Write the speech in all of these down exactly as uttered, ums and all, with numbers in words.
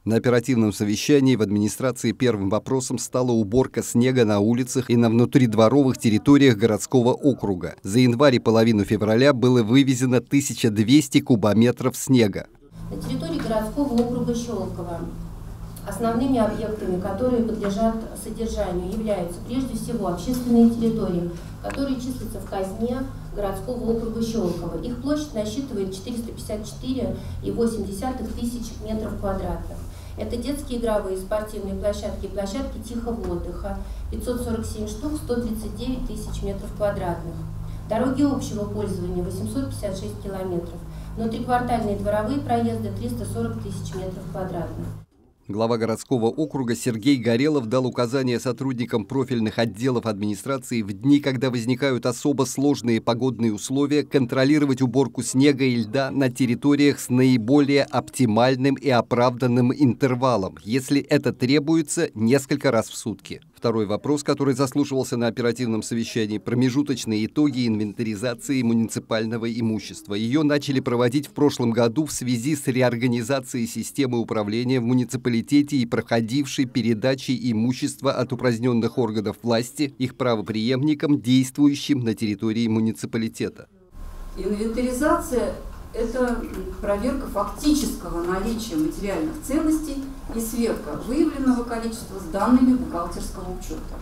На оперативном совещании в администрации первым вопросом стала уборка снега на улицах и на внутридворовых территориях городского округа. За январь и половину февраля было вывезено тысяча двести кубометров снега. На территории городского округа Щелково основными объектами, которые подлежат содержанию, являются прежде всего общественные территории, которые числятся в казне городского округа Щелково. Их площадь насчитывает четыреста пятьдесят четыре и восемь десятых тысяч метров квадратных. Это детские игровые спортивные площадки и площадки тихого отдыха, пятьсот сорок семь штук, сто тридцать девять тысяч метров квадратных. Дороги общего пользования восемьсот пятьдесят шесть километров, внутриквартальные дворовые проезды триста сорок тысяч метров квадратных. Глава городского округа Сергей Горелов дал указания сотрудникам профильных отделов администрации в дни, когда возникают особо сложные погодные условия, контролировать уборку снега и льда на территориях с наиболее оптимальным и оправданным интервалом, если это требуется несколько раз в сутки. Второй вопрос, который заслушивался на оперативном совещании – промежуточные итоги инвентаризации муниципального имущества. Ее начали проводить в прошлом году в связи с реорганизацией системы управления в муниципалитете и проходившей передачей имущества от упраздненных органов власти их правопреемникам, действующим на территории муниципалитета. Инвентаризация – это проверка фактического наличия материальных ценностей и сверка выявленного количества с данными бухгалтерского учета.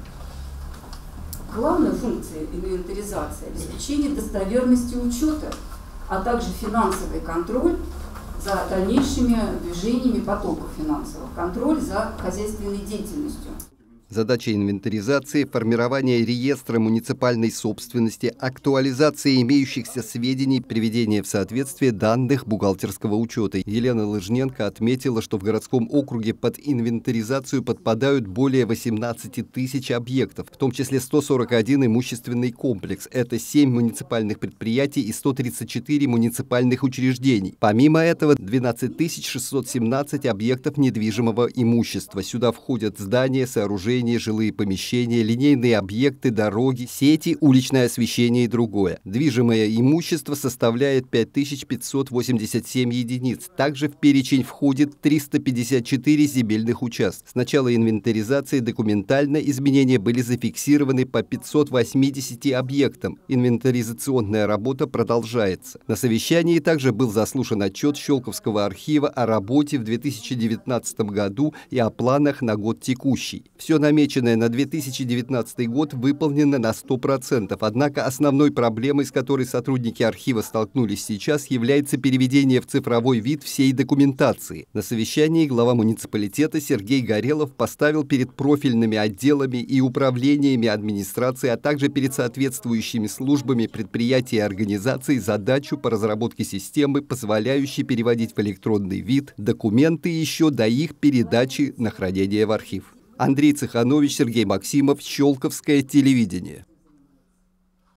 Главная функция инвентаризации – обеспечение достоверности учета, а также финансовый контроль за дальнейшими движениями потоков финансовых, контроль за хозяйственной деятельностью. Задача инвентаризации – формирование реестра муниципальной собственности, актуализация имеющихся сведений, приведение в соответствие данных бухгалтерского учета. Елена Лыжненко отметила, что в городском округе под инвентаризацию подпадают более восемнадцати тысяч объектов, в том числе сто сорок один имущественный комплекс. Это семь муниципальных предприятий и сто тридцать четыре муниципальных учреждений. Помимо этого, двенадцать тысяч шестьсот семнадцать объектов недвижимого имущества. Сюда входят здания, сооружения, жилые помещения, линейные объекты, дороги, сети, уличное освещение и другое. Движимое имущество составляет пять тысяч пятьсот восемьдесят семь единиц. Также в перечень входит триста пятьдесят четыре земельных участка. С начала инвентаризации документально изменения были зафиксированы по пятьсот восьмидесяти объектам. Инвентаризационная работа продолжается. На совещании также был заслушан отчет Щелковского архива о работе в две тысячи девятнадцатом году и о планах на год текущий. Все намеченное на две тысячи девятнадцатый год выполнено на сто процентов. Однако основной проблемой, с которой сотрудники архива столкнулись сейчас, является переведение в цифровой вид всей документации. На совещании глава муниципалитета Сергей Горелов поставил перед профильными отделами и управлениями администрации, а также перед соответствующими службами предприятий и организаций задачу по разработке системы, позволяющей переводить в электронный вид документы еще до их передачи на хранение в архив. Андрей Цеханович, Сергей Максимов, Щелковское телевидение.